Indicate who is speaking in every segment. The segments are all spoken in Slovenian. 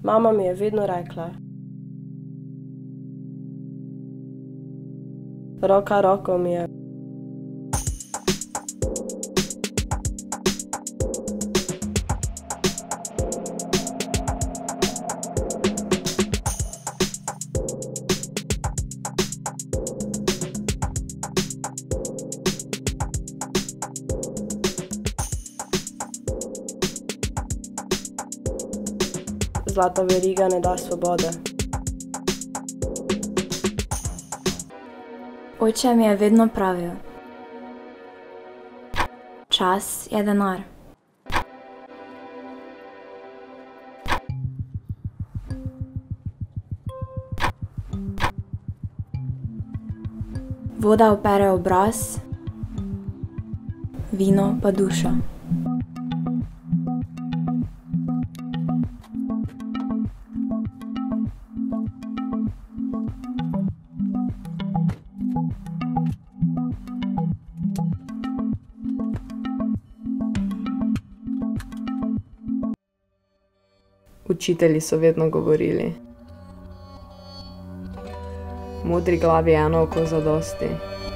Speaker 1: Mama mi je vedno rekla: roka roko mi je. Zlata veriga ne da svobode.
Speaker 2: Oče mi je vedno pravil: čas je denar. Voda opere obraz, vino pa dušo.
Speaker 3: Učitelji so vedno govorili: modri glavi eno oko zadosti.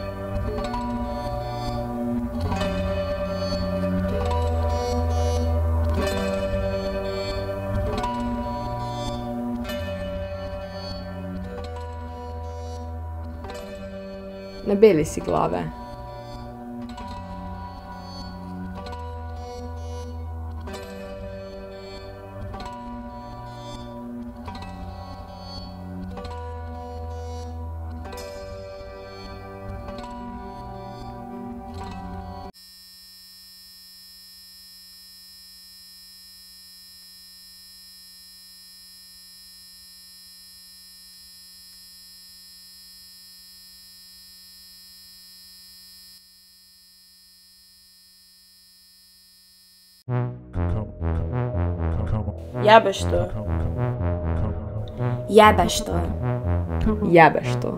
Speaker 3: Ne beli si glave.
Speaker 1: Jebeš to.
Speaker 2: Jebeš to.
Speaker 3: Jebeš to.